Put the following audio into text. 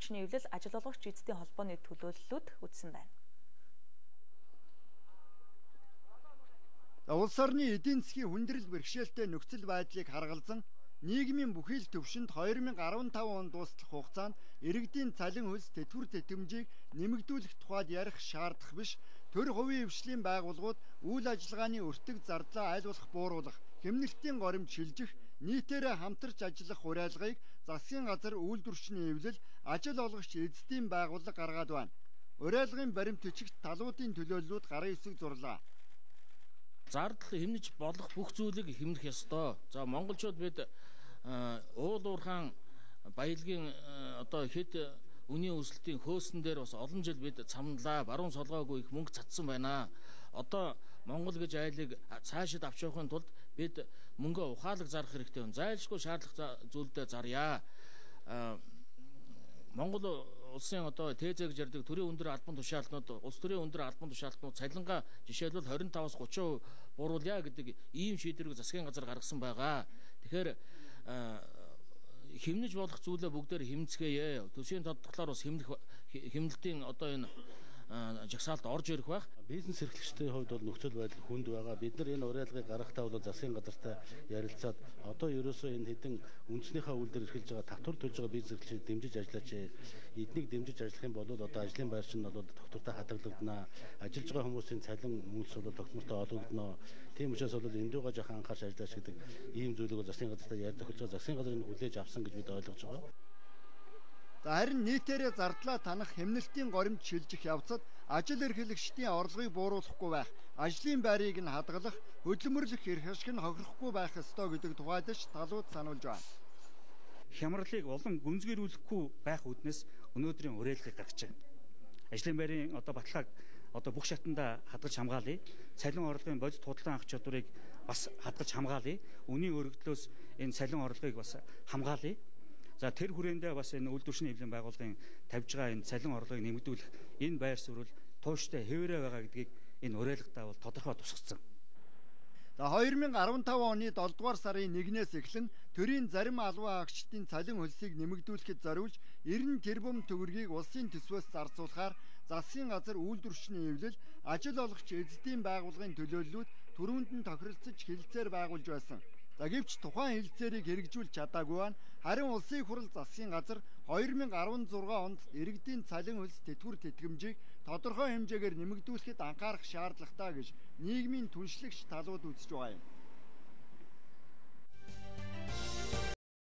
түвшний эвлэл ажил олгогч эзэдийн холбооны төлөөллүүд үзсэн байна. Улс орны эдийн засгийн хүндрэл бэрхшээлтэй нөхцөл байдлыг харгалзан нийгмийн бүхий л төвшөнд 2015 онд дуустах хугацаанд иргэдийн цалин хөлс тэтгэвэр тэтгэмжийг нэмэгдүүлэх тухайд ярих шаардах биш, төр хувийн хвшлийн байгууллагууд үйл ажиллагааны өртөг зардлаа аль болох бууруулах, хэмнэлтийн горимд шилжих, нийтээрээ хамтарч ажиллах уриалгыг засгийн газар үйлдвэрчний эвлэл ажил олгогч эзэдийн байгууллага гаргаад байна. Уриалгын баримт бичигт талуудын төлөөллүүд гарын үсэг зурлаа. Зардал хэмнэж болох бүх зүйлийг хэмнэх ёстой. За монголчууд бид уул уурхаан баялагын одоо хэд үнийн өсөлтийн хөөсөн дээр бас олон жил бид цамналаа, баруун солгоогүй их мөнгө цацсан байна. Одоо Монгол гэж айлыг цаашид авч явахын тулд бид мөнгө ухаалаг зарах хэрэгтэй байна. Зайлшгүй шаардлага зүйлдээ зарья. Монгол улсын одоо ТЗ гэж ярддаг төрийн өндөр албан тушаалтнууд, улс төрийн өндөр албан тушаалтнууд цалингаа жишээлбэл 25-аас 30% бууруулъя гэдэг ийм шийдвэрийг засгийн газар гаргасан байгаа. Тэгэхээр хэмнэж болох зүйлээ бүгдээр хэмнэцгээе. Төсвийн тодтоглоор бас хэмнэлтийн одоо энэ жагсаалд орж ирэх байх. Бизнес эрхлэгчдийн хувьд бол нөхцөл байдал хүнд байгаа. Бид нар энэ уриалгыг гаргахтаа бол засгийн газартай ярилцаад одоо ерөөсөө энэ хэдэн үндснийхээ үйлдэл эрхэлж байгаа татвар төлж байгаа бизнес эрхлэгчид дэмжиж ажиллаач. Эднийг дэмжиж ажиллах юм бол одоо ажлын байр чинь бол тогтвортой хадгалагдана. Ажиллаж байгаа хүмүүсийн цалин мөнгөс бол тогтвортой олгогдно. Тийм учраас бол эндүүгээ жоохон анхаарч ажиллаач гэдэг ийм зүйлийг бол засгийн газартай ярьж тохиолж байгаа. Засгийн газар энэ хүлээж авсан гэж бид ойлгож байгаа. Харин нийтээрээ зардлаа танах хэмнэлтийн горимд шилжих явцад ажил эрхлэгчдийн орлогыг бууруулахгүй байх, ажлын байрыг нь хадгалах, хөдөлмөрлөх эрх ашиг нь хохирохгүй байх ёстой гэдэг тухайд ч талууд сануулж байна. Хямралыг улам гүнзгийрүүлэхгүй байх үүднээс өнөөдрийн уриалгыг гаргаж байна. Ажлын байрын одоо баталгааг одоо бүх шатанда хадгалж хамгаалъя. Цалин орлогын бодит худалдан авах чадварыг бас хадгалж хамгаалъя. Үнийн өргөдлөөс энэ цалин орлогыг бас хамгаалъя. За тэр хүрээндээ бас энэ үйлдвэрчний эвлэлийн байгууллагын тавьж байгаа энэ цалин орлогыг нэмэгдүүлэх энэ байр суурь тууштай хэвээрээ байгаа гэдгийг энэ уриалгатаа бол тодорхой тусгацсан. 2015 оны 7 дугаар сарын 1-ээс эхлэн төрийн зарим албан хаагчдын цалин хөлсийг нэмэгдүүлэхэд зориулж 90 тэрбум төгрөгийг улсын төсвөөс зарцуулахаар засгийн газар үйлдвэрчний эвлэл ажил олгогч эзэдийн байгууллагын төлөөллүүд түрүүнд нь тохиролцож хэлэлцээр байгуулж байсан. Гэвч тухайн хэлэлцээрийг хэрэгжүүлж чадаагүй байна. Харин улсын хурал засгийн газар 2016 онд иргэдийн цалин хөлс тэтгэвэр тэтгэмжийг тодорхой хэмжээгээр нэмэгдүүлэхэд анхаарах шаардлагатай гэж нийгмийн түншлэгч талууд үзэж байгаа юм.